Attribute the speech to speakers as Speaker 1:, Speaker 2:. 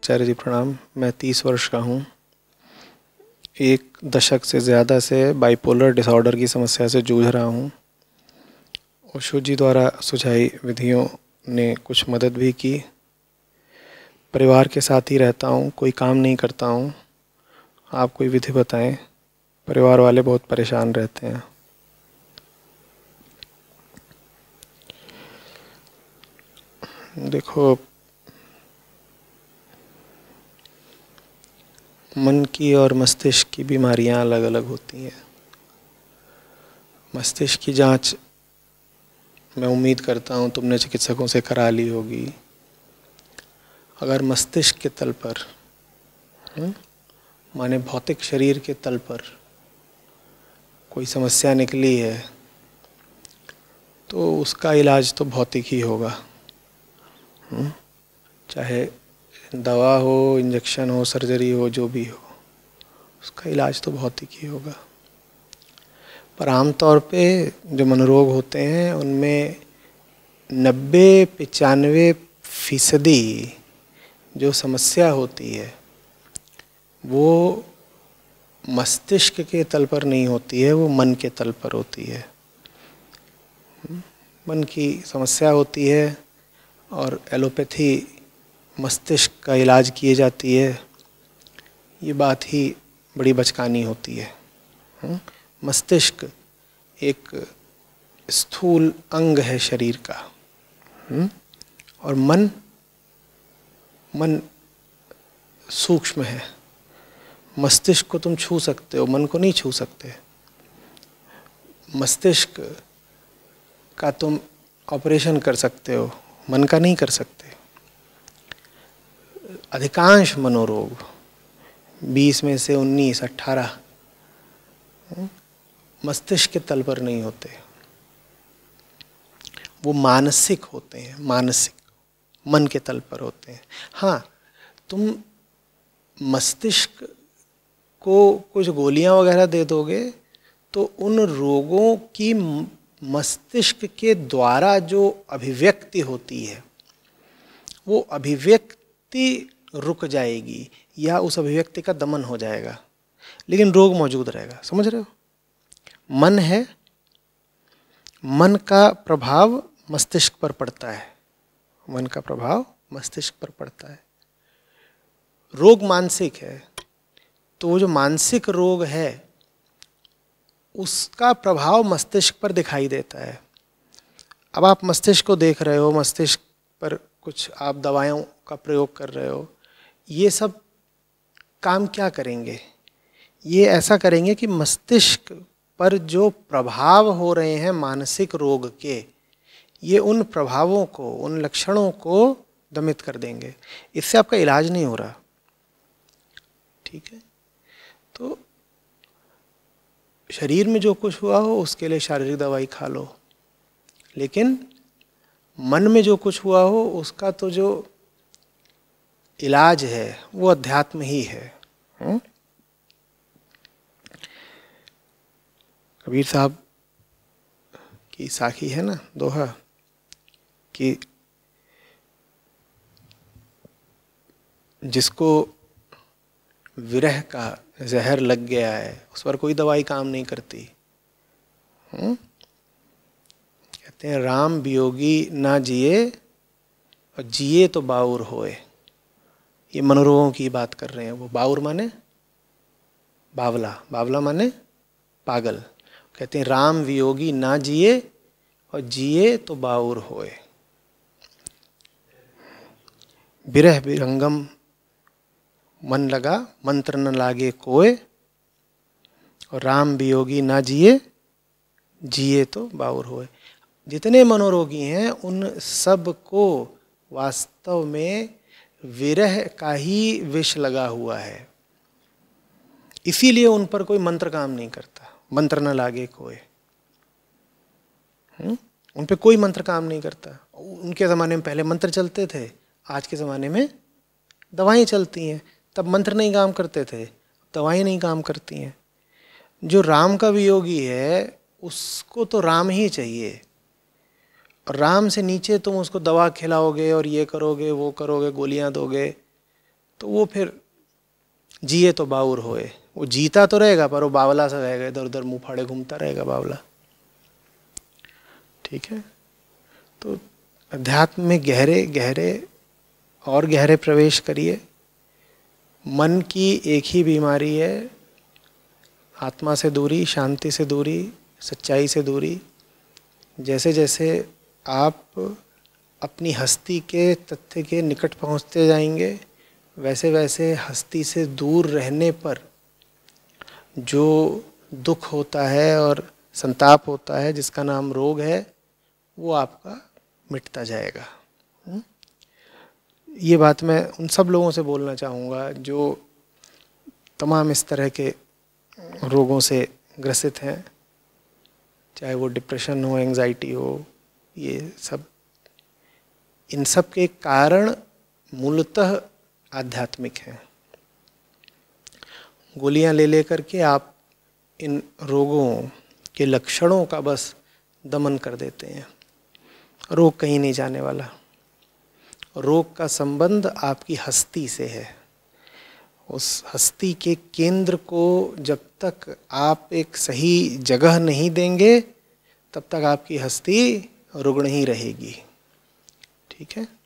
Speaker 1: आचार्य जी प्रणाम। मैं 30 वर्ष का हूँ। एक दशक से ज़्यादा से बाइपोलर डिसऑर्डर की समस्या से जूझ रहा हूँ। ओशो जी द्वारा सुझाई विधियों ने कुछ मदद भी की। परिवार के साथ ही रहता हूँ, कोई काम नहीं करता हूँ। आप कोई विधि बताएं। परिवार वाले बहुत परेशान रहते हैं। देखो, मन की और मस्तिष्क की बीमारियां अलग अलग होती हैं। मस्तिष्क की जांच मैं उम्मीद करता हूं तुमने चिकित्सकों से करा ली होगी। अगर मस्तिष्क के तल पर माने भौतिक शरीर के तल पर कोई समस्या निकली है तो उसका इलाज तो भौतिक ही होगा। चाहे दवा हो, इंजेक्शन हो, सर्जरी हो, जो भी हो, उसका इलाज तो भौतिक ही होगा। पर आमतौर पे जो मनोरोग होते हैं उनमें 90-95% जो समस्या होती है वो मस्तिष्क के तल पर नहीं होती है, वो मन के तल पर होती है। मन की समस्या होती है और एलोपैथी मस्तिष्क का इलाज किए जाती है। ये बात ही बड़ी बचकानी होती है। मस्तिष्क एक स्थूल अंग है शरीर का, और मन सूक्ष्म है। मस्तिष्क को तुम छू सकते हो, मन को नहीं छू सकते। मस्तिष्क का तुम ऑपरेशन कर सकते हो, मन का नहीं कर सकते। अधिकांश मनोरोग 20 में से 19-18 मस्तिष्क के तल पर नहीं होते, वो मानसिक होते हैं। मानसिक मन के तल पर होते हैं। हाँ, तुम मस्तिष्क को कुछ गोलियां वगैरह दे दोगे तो उन रोगों की मस्तिष्क के द्वारा जो अभिव्यक्ति होती है वो अभिव्यक्ति रुक जाएगी या उस अभिव्यक्ति का दमन हो जाएगा, लेकिन रोग मौजूद रहेगा। समझ रहे हो? मन है, मन का प्रभाव मस्तिष्क पर पड़ता है। मन का प्रभाव मस्तिष्क पर पड़ता है। रोग मानसिक है, तो वो जो मानसिक रोग है उसका प्रभाव मस्तिष्क पर दिखाई देता है। अब आप मस्तिष्क को देख रहे हो, मस्तिष्क पर कुछ आप दवाओं का प्रयोग कर रहे हो, ये सब काम क्या करेंगे? ये ऐसा करेंगे कि मस्तिष्क पर जो प्रभाव हो रहे हैं मानसिक रोग के, ये उन प्रभावों को, उन लक्षणों को दमित कर देंगे। इससे आपका इलाज नहीं हो रहा। ठीक है? तो शरीर में जो कुछ हुआ हो उसके लिए शारीरिक दवाई खा लो, लेकिन मन में जो कुछ हुआ हो उसका तो जो इलाज है वो अध्यात्म ही है। कबीर साहब की साखी है ना दोहा कि जिसको विरह का जहर लग गया है उस पर कोई दवाई काम नहीं करती। कहते हैं राम वियोगी ना जिए और जिए तो बाउर होए। ये मनोरोगों की बात कर रहे हैं। वो बाउर माने बावला, बावला माने पागल। कहते हैं राम वियोगी ना जिए और जिए तो बाउर होए। बिरह बिरंगम मन लगा मंत्र न लागे कोय, और राम वियोगी ना जिए जिए तो बाउर होए। जितने मनोरोगी हैं उन सब को वास्तव में विरह का ही विष लगा हुआ है। इसीलिए उन पर कोई मंत्र काम नहीं करता। मंत्र न लागे कोय, उन पे कोई मंत्र काम नहीं करता। उनके ज़माने में पहले मंत्र चलते थे, आज के ज़माने में दवाएं चलती हैं। तब मंत्र नहीं काम करते थे, दवाएं नहीं काम करती हैं। जो राम का वियोगी है उसको तो राम ही चाहिए, और राम से नीचे तुम उसको दवा खिलाओगे और ये करोगे वो करोगे, गोलियां दोगे, तो वो फिर जिए तो बाउर होए, वो जीता तो रहेगा पर वो बावला सा रहेगा, इधर उधर मुंह फाड़े घूमता रहेगा बावला। ठीक है, तो अध्यात्म में गहरे गहरे और गहरे प्रवेश करिए। मन की एक ही बीमारी है, आत्मा से दूरी, शांति से दूरी, सच्चाई से दूरी। जैसे जैसे आप अपनी हस्ती के तथ्य के निकट पहुंचते जाएंगे, वैसे वैसे हस्ती से दूर रहने पर जो दुख होता है और संताप होता है, जिसका नाम रोग है, वो आपका मिटता जाएगा। ये बात मैं उन सब लोगों से बोलना चाहूँगा जो तमाम इस तरह के रोगों से ग्रसित हैं, चाहे वो डिप्रेशन हो, एंजाइटी हो, ये सब। इन सब के कारण मूलतः आध्यात्मिक हैं। गोलियां ले लेकर के आप इन रोगों के लक्षणों का बस दमन कर देते हैं। रोग कहीं नहीं जाने वाला। रोग का संबंध आपकी हस्ती से है। उस हस्ती के केंद्र को जब तक आप एक सही जगह नहीं देंगे, तब तक आपकी हस्ती रुग्ण ही रहेगी। ठीक है।